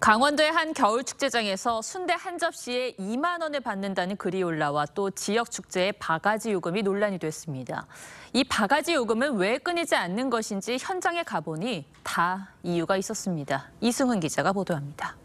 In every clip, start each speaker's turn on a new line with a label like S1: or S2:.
S1: 강원도의 한 겨울 축제장에서 순대 한 접시에 2만 원을 받는다는 글이 올라와 또 지역 축제의 바가지 요금이 논란이 됐습니다. 이 바가지 요금은 왜 끊이지 않는 것인지 현장에 가보니 다 이유가 있었습니다. 이승훈 기자가 보도합니다.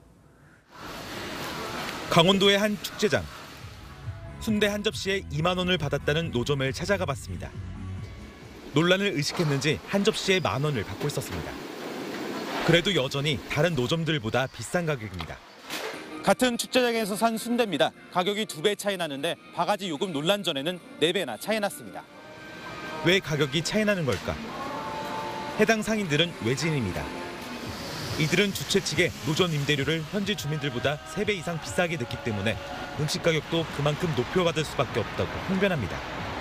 S2: 강원도의 한 축제장. 순대 한 접시에 2만 원을 받았다는 노점을 찾아가 봤습니다. 논란을 의식했는지 한 접시에 1만 원을 받고 있었습니다. 그래도 여전히 다른 노점들보다 비싼 가격입니다. 같은 축제장에서 산 순대입니다. 가격이 2배 차이 나는데 바가지 요금 논란 전에는 4배나 차이 났습니다. 왜 가격이 차이 나는 걸까? 해당 상인들은 외지인입니다. 이들은 주최 측에 노점 임대료를 현지 주민들보다 3배 이상 비싸게 듣기 때문에 음식 가격도 그만큼 높여받을 수밖에 없다고 항변합니다.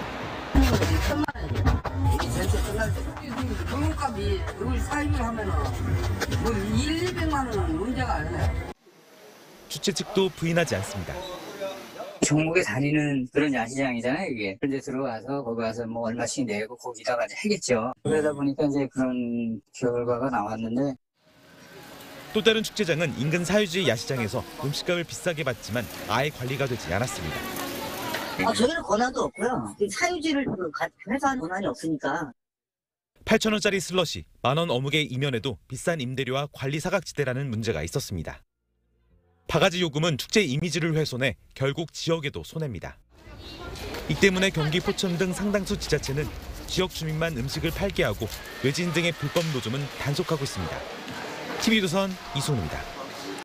S3: 등록값이 여기 사입을 하면은 뭐 200만 원은 문제가 아니에요.
S2: 주최 측도 부인하지 않습니다.
S4: 종목에 다니는 그런 야시장이잖아요, 이게. 그런데 들어가서 거기 가서 뭐 얼마씩 내고 거기다가 이제 하겠죠. 그러다 보니까 이제 그런 결과가 나왔는데.
S2: 또 다른 축제장은 인근 사유지 야시장에서 음식값을 비싸게 받지만 아예 관리가 되지 않았습니다.
S5: 저희는 권한도 없고요. 사유지를 회사한 권한이 없으니까.
S2: 8,000원짜리 슬러시, 10,000원 어묵의 이면에도 비싼 임대료와 관리 사각지대라는 문제가 있었습니다. 바가지 요금은 축제 이미지를 훼손해 결국 지역에도 손해입니다. 이 때문에 경기 포천 등 상당수 지자체는 지역 주민만 음식을 팔게 하고 외지인 등의 불법 노점은 단속하고 있습니다. TV조선 이승훈입니다.